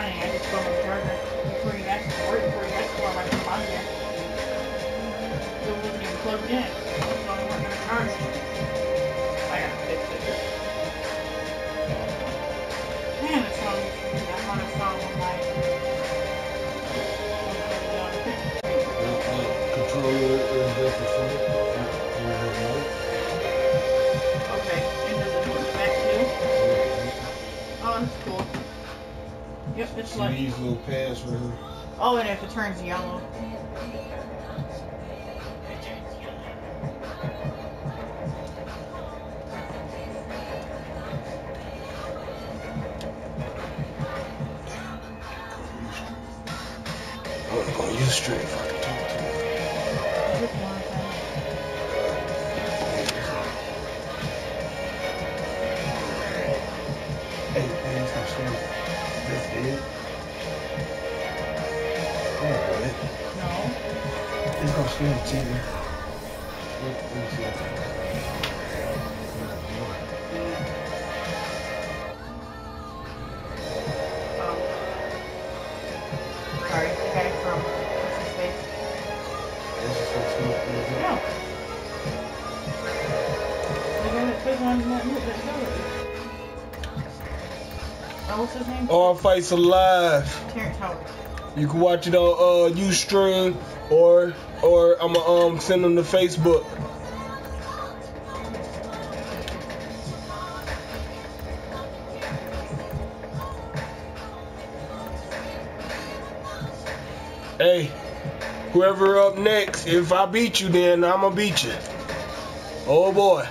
dying. I just go on the charger. Before you ask for it, before you ask for it, I come on here. It wasn't even plugged in. It's only working the charge. I gotta fix it. Man, it sounds that on a song on my controller is just a phone. Okay, and does it do it back too? Oh, that's cool. Yep, it's like these little pads right here. oh, and if it turns yellow. I'm gonna use straight. Hey, it's gonna stay. That's dead. No. It's gonna stay on TV. Let me see. Sorry, I got it from what's his face? No. The guy that plays on that movie, that show. Oh, what's his name? All Fights Alive. Terrence Howard. You can watch it on Ustream or I'ma send them to Facebook. Hey, whoever up next, if I beat you, then I'ma beat you. Oh boy.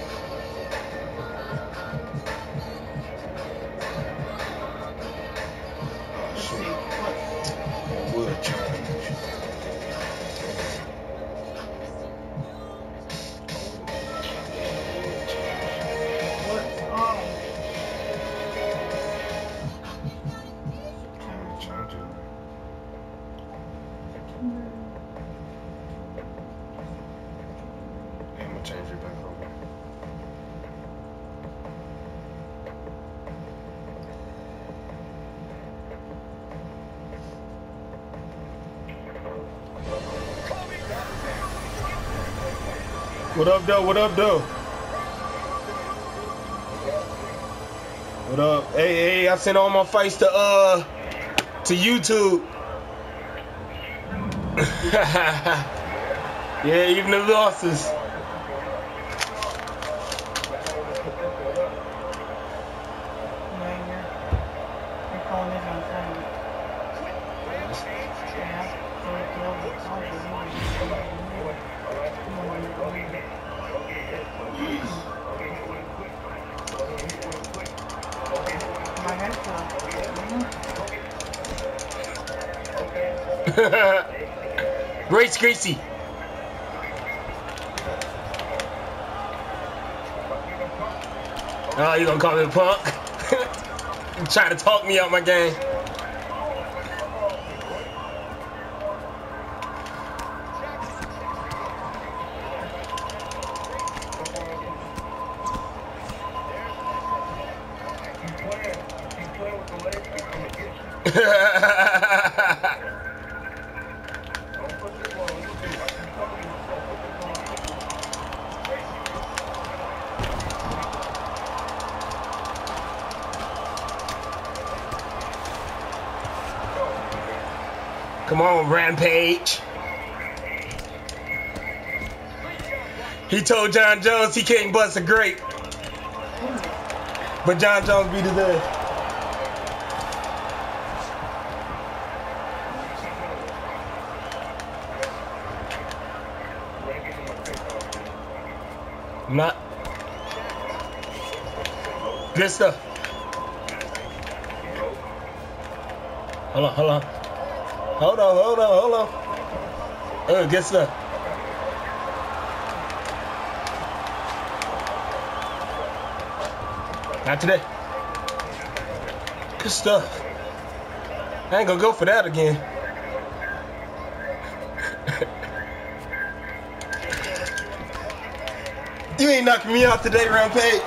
Let's see. What? We'll change. What's I'm gonna change it back over. What up, though? What up, though? What up? Hey, I sent all my fights to YouTube. Yeah, even the losses. Your phone is on silent. Yeah, so it tells it my headphone. Race Gracie. Oh, you gonna call me a punk? You trying to talk me out my game. Come on, Rampage. He told John Jones he can't bust a grape. But John Jones beat his ass. Not. Good stuff. Hold on. Hold on. Good stuff. Not today. Good stuff. I ain't gonna go for that again. You ain't knocking me out today, Rampage.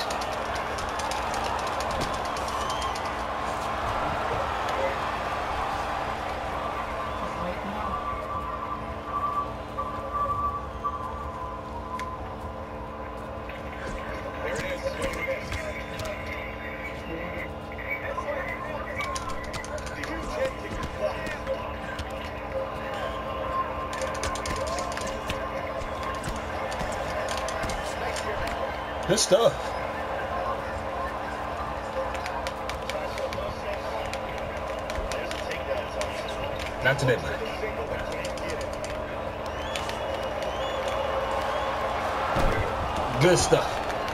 Good stuff. Not today, buddy. Good stuff.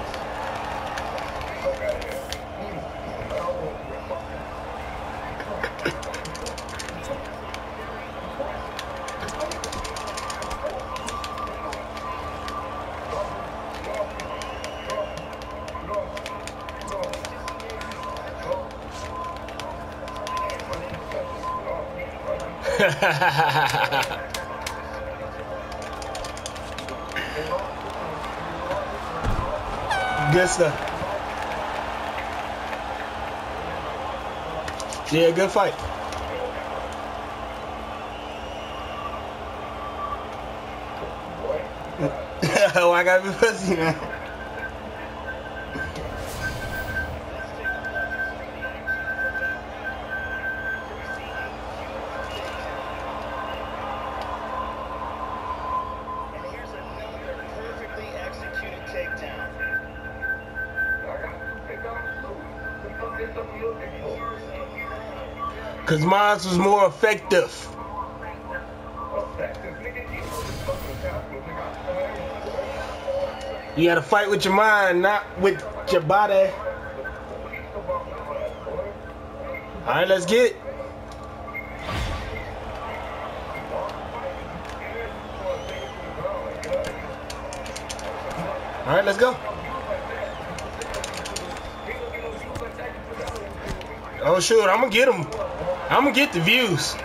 Good stuff. Yeah, good fight. Oh, I gotta be pussy, man. Cause mine was more effective. You gotta fight with your mind, not with your body. Alright, let's get it. Alright, let's go. Oh shoot, I'm gonna get him. I'm gonna get the views.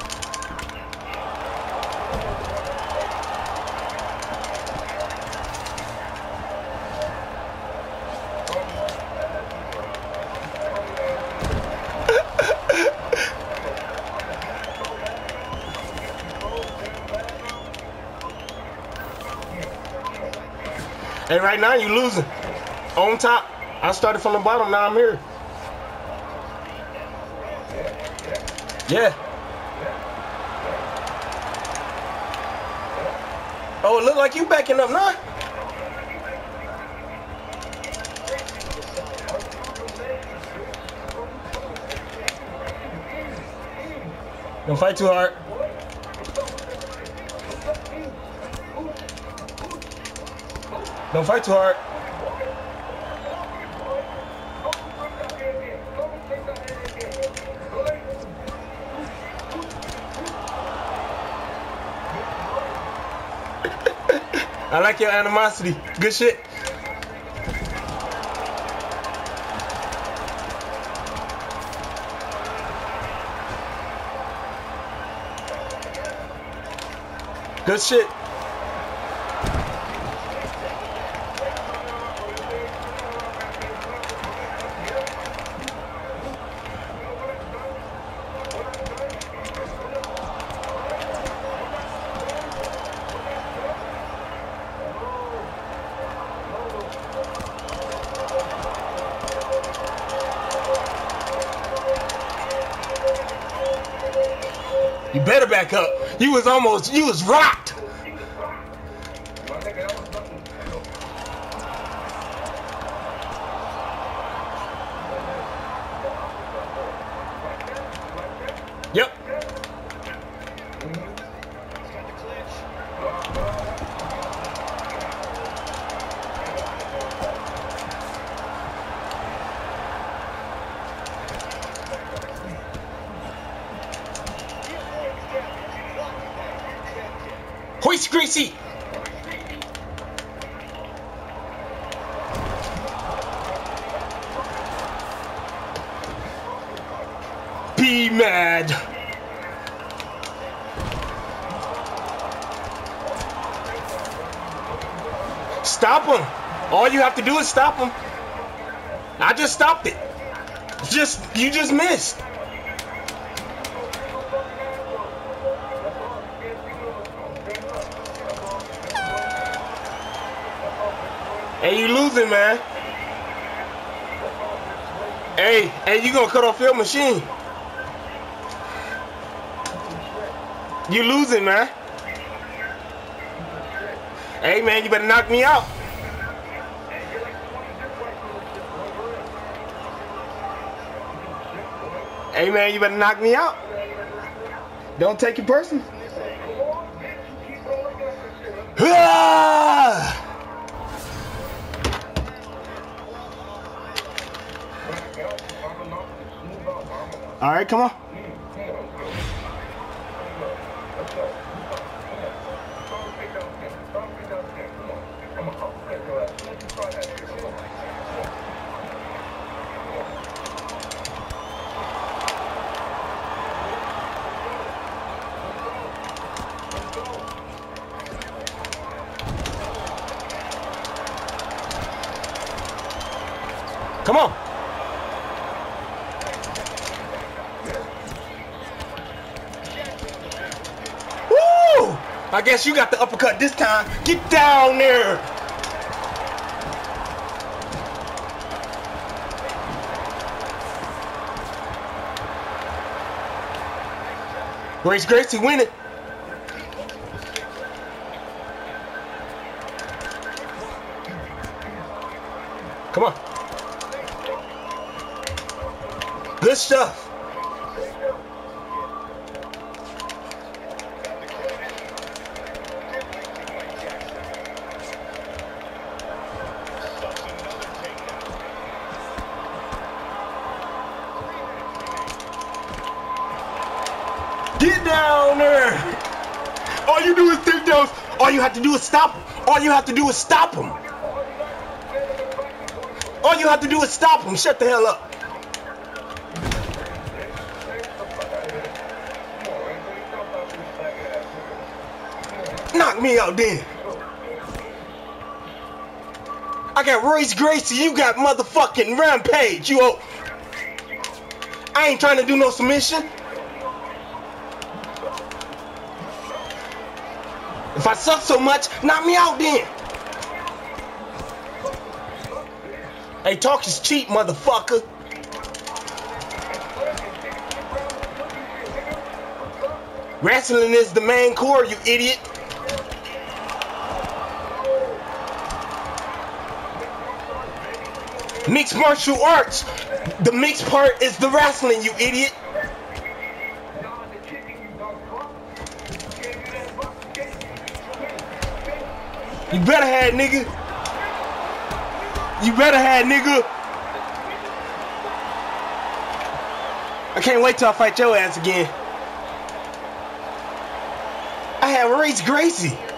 Hey, right now you losing. On top. I started from the bottom, now I'm here. Yeah. Oh, it look like you backing up now. Don't fight too hard. Don't fight too hard. I like your animosity. Good shit. Good shit. You better back up. You was rocked. Yep. Hoist Gracie! Be mad! Stop him! All you have to do is stop him. I just stopped it. You just missed. Hey, you losing, man. Hey, you gonna cut off your machine. You losing, man. Hey, man, you better knock me out. Hey man, you better knock me out. Don't take it personal. All right, come on. Come on. Woo! I guess you got the uppercut this time. Get down there. Gracie winning. Come on. Good stuff. Get down there. All you do is take those. All you have to do is stop him. All you have to do is stop him. All you have to do is stop him. Shut the hell up. Knock me out then. I got Royce Gracie, you got motherfucking Rampage. I ain't trying to do no submission. If I suck so much, knock me out then. Hey, talk is cheap, motherfucker. Wrestling is the main core, you idiot. Mixed martial arts. The mixed part is the wrestling, you idiot. You better have, nigga. You better have, nigga. I can't wait till I fight your ass again. I have Royce Gracie.